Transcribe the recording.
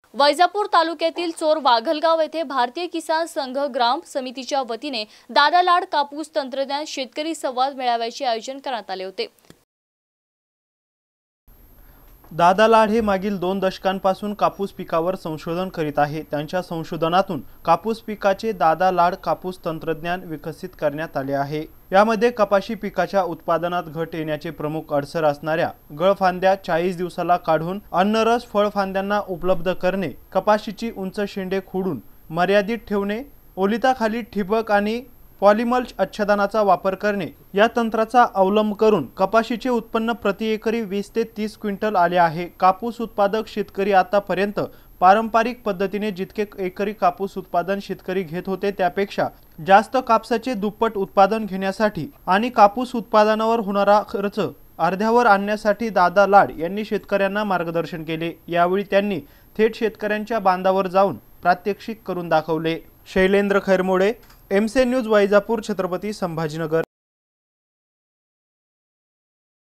वैजापूर तालुक्यातील चोर वाघलगाव येथे भारतीय किसान संघ ग्राम समितीच्या वतीने दादा लाड कापूस तंत्रज्ञान शेतकरी संवाद मेळाव्याचे आयोजन करण्यात आले होते। दादा लाड हे मागील 2 दशकांपासून कापूस पिकावर संशोधन करीत आहे। त्यांच्या संशोधनातून कापूस पिकाचे दादा लाड कापूस तंत्रज्ञान विकसित करण्यात आले आहे। यामध्ये कपाशी पिकाच्या उत्पादनात घट येण्याचे प्रमुख अडसर असणाऱ्या गळफांद्या 40 दिवसाला काढून अन्नरस फळफांद्यांना उपलब्ध करणे, कपाशीची उंच शेंडे खोडून मर्यादित ठेवणे, ओलिताखाली ठिबक आणि पॉलिमल्च आच्छादनाचा वापर करणे या तंत्राचा अवलंब करून कपाशीचे उत्पन्न प्रति एकरी 20 ते 30 क्विंटल आले आहे। कापूस उत्पादक शेतकरी आतापर्यंत पारंपरिक पद्धतीने जितके एकरी कापूस उत्पादन शेतकरी घेत होते त्यापेक्षा जास्त कापसाचे दुप्पट उत्पादन घेण्यासाठी आणि कापूस उत्पादनावर होणारा खर्च अर्ध्यावर आणण्यासाठी दादा लाड यांनी शेतकऱ्यांना मार्गदर्शन केले। यावेळी त्यांनी थेट शेतकऱ्यांच्या बांधावर जाऊन प्रात्यक्षिक करून दाखवले। Shailendra Khairmode, MC news, Vaijapur, Chhatrapati Sambhajinagar.